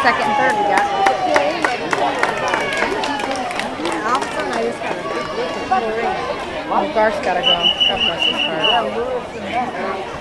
second and third we got. Oh, Garth's gotta go. God bless his heart.